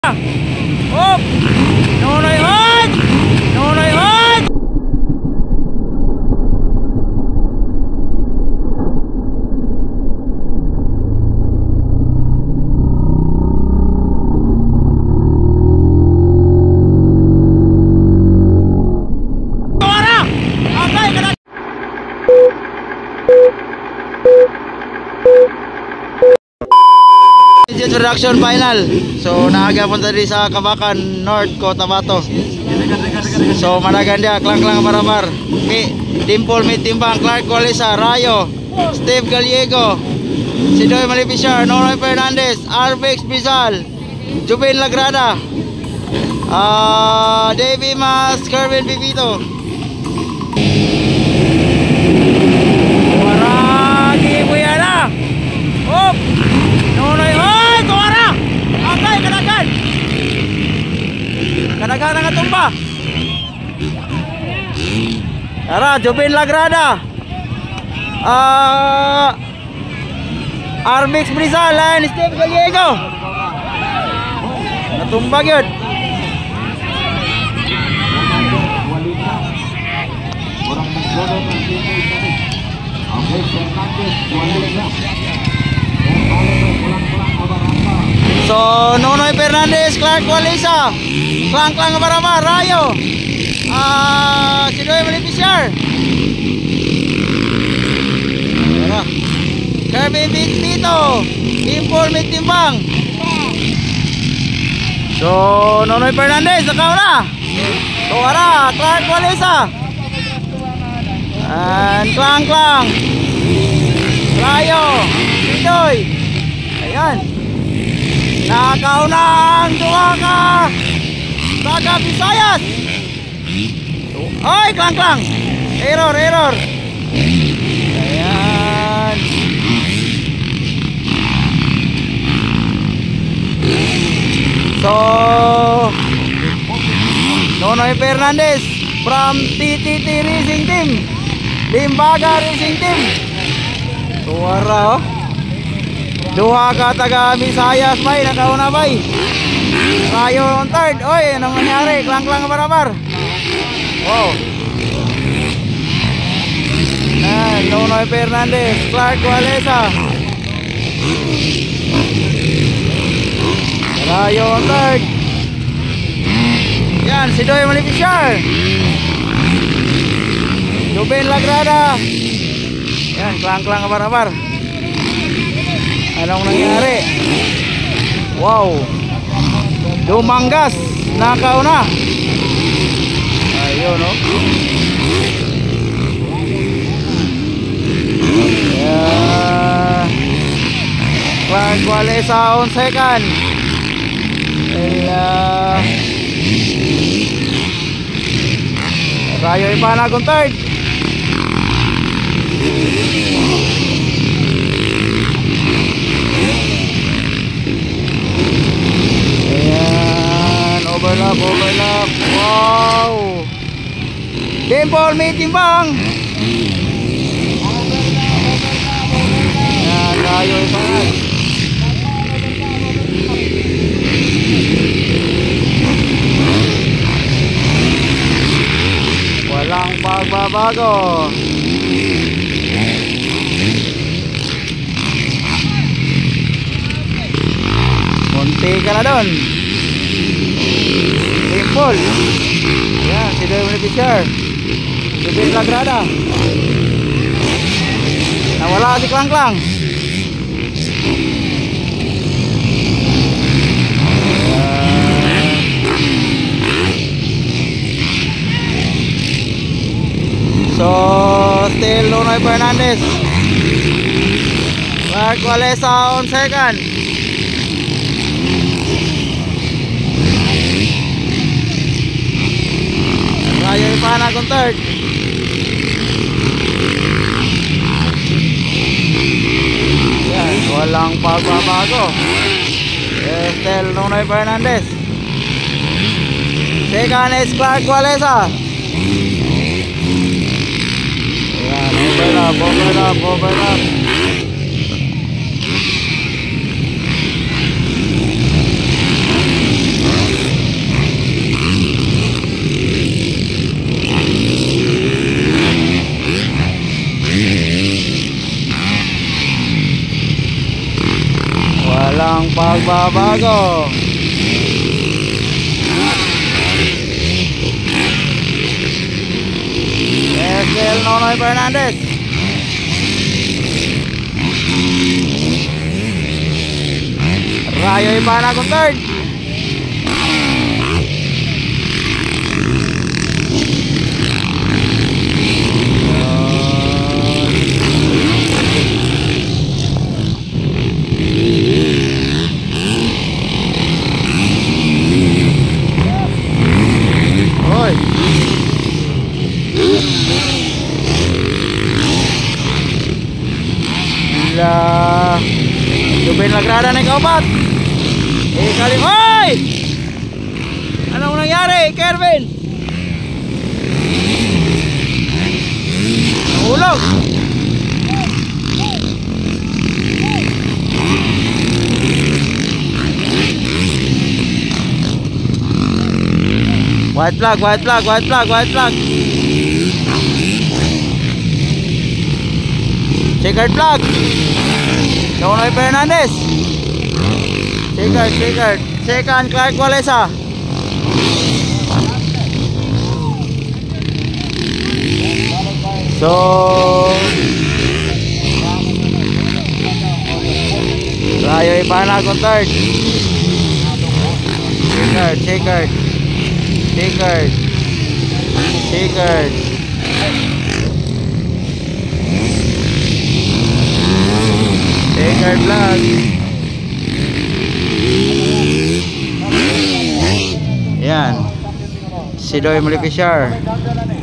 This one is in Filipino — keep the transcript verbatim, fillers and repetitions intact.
Hop! Nonoy hot! Nonoy hot! Tora! Okay, kada production final. So naaga punta diri sa Kabakan North Cotabato. So managan dia klang-klang baramar. Mi Dimple mi timbang Clark Walesa, Rayo, Steve Gallego, Sidoy Malipishar, Nonoy Fernandez, Arbex Bizal, Jubin Lagrada, uh, Davey Mas, Kerwin Vivito. Waragi Buyana. Hop! Nonoy hoy, tuwara! Okay, kadagan! Kadagan nga tumba. Tara, Jubin Lagrada. Ah, uh, Arbix Brizal and Steve Gallego. Natumbag yun. So, Nonoy Fernandez, Clark Walesa, klang-klang barama, Rayo, ah, uh, Sidoy Malipishar, Kirby Vito, Impol Mitimbang. So, Nonoy Fernandez, nakaw na. Tuwara, Clark Walesa, and klang-klang, Rayo, Sidoy. Ayan. Nakaunang dua ka Taga Visayas. Oy, klang-klang. Error, error. Ayan. So, Nonoy Fernandez from T T T Racing Team, Limbaga Racing Team. Suara oh. Duha ka taga Visayas bay, nakauna bay. Rayo on third. Oy, anong nangyari? Klang-klang barabar. Wow. Ayan, Nonoy Fernandez, Clark Walesa, Rayo on third. Yan, Sidoy Malipishar, Jubin Lagrada. Yan, klang-klang barabar. Anong nangyari? Wow. Dumanggas. Nakauna. Ayun no. Yeah. Clark Walesa on second. Uh, Rayo Ipanag on third. Overlap, overlap. Wow. Dimple may timbang. Yan, Rayo Ipanag. Walang pagbabago. Munti ka na doon. Dimple. Yan, si Sidoy Malipishar, Jubin Lagrada. Nawala si klang-klang. So, still Nonoy Fernandez, Clark Walesa on second. Rayo Ipanag on third. Yan, walang pagbabago. Still Nonoy Fernandez. Second is Clark Walesa. Yan, overlap, overlap, overlap. Nagbabago. Estel Nonoy Fernandez. Rayo Ipana kung third. Hoy. Gila. Jubin Lagrada naik obat. Eh kali, hoy! Anong nangyari, Kervin? Ulog. White flag, white flag, white flag, white flag. Checkered flag. Nonoy Fernandez. Checkered, checkered. Second, Clark Walesa. So Rayo Ipana kung third. Checkered, checkered. Checkered. Checkered. Checkered flag. Yan. Si Doy Malipishar.